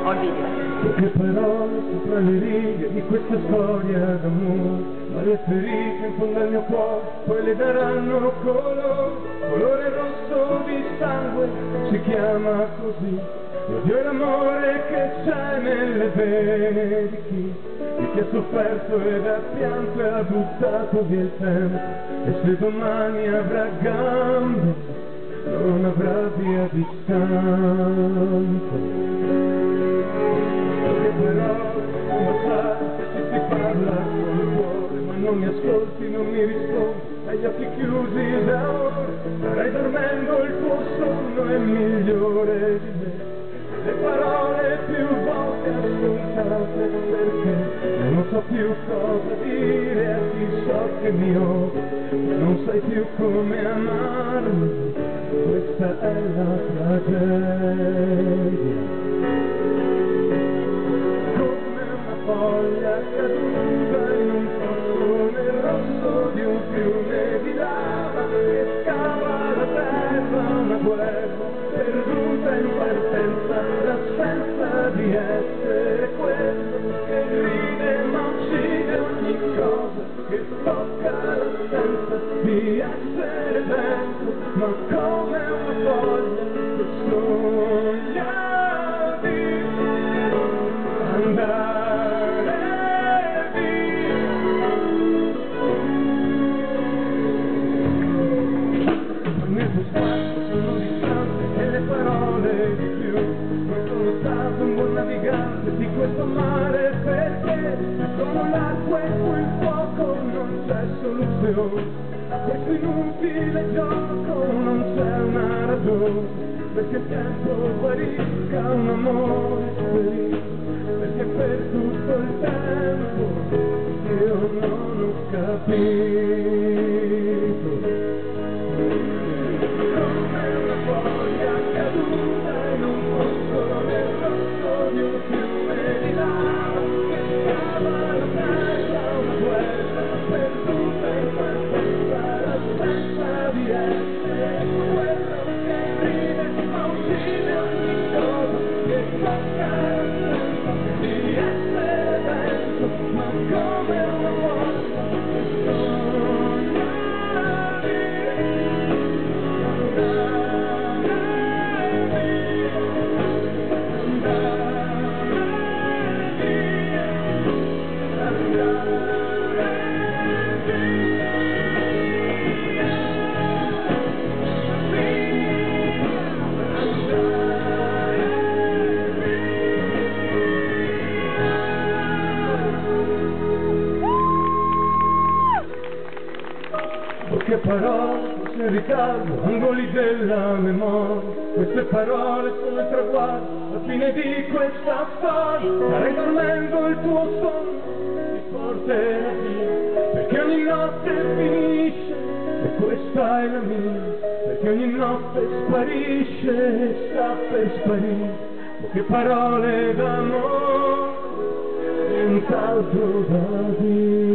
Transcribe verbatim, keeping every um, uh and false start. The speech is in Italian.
al video. Poche parole sopra le righe di questa storia d'amore, ma le ferite in fondo al mio cuore poi le daranno colore, colore rosso di sangue, si chiama così. L'odio e l'amore che c'è nelle vene di chi, di chi ha sofferto ed ha pianto e ha buttato via il tempo, e se domani avrà gambe non avrà via di stampo. Però come sai se si parla col cuore, ma non mi ascolti, non mi rispondi, hai gli occhi chiusi da ore, starai dormendo, il tuo sonno è migliore di me. Le parole più volte ascoltate perché non so più cosa dire a chi so che mi odia, non sai più come amarmi, questa è la tragedia. Foglia caduta in un fosso nel rosso di un fiume di lava che scava la terra, una guerra perduta in partenza, l'assenza di essere questo che ride ma uccide ogni cosa che tocca, l'assenza di essere dentro, ma come una foglia che sogna di andare. Un buon navigante di questo mare perché sono l'acqua e il fuoco, non c'è soluzione a questo inutile gioco, non c'è una ragione perché il tempo guarisca un amore felice, perché per tutto il tempo io non ho capito come una foglia caduta in un fosso nel rosso di un fiume di lava che scava la terra, una guerra perduta in partenza, l'assenza di essere quello che ride ma uccide ogni cosa che tocca, l'assenza di essere dentro, ma come una volta che sogna di Poche parole, forse in ritardo, angoli della memoria, queste parole sono il traguardo, la fine di questa storia, starai dormendo, il tuo sonno ti porterà via, perché ogni notte finisce, e questa è la mia, perché ogni notte sparisce e sta per sparire, poche parole d'amore, nient'altro da dire.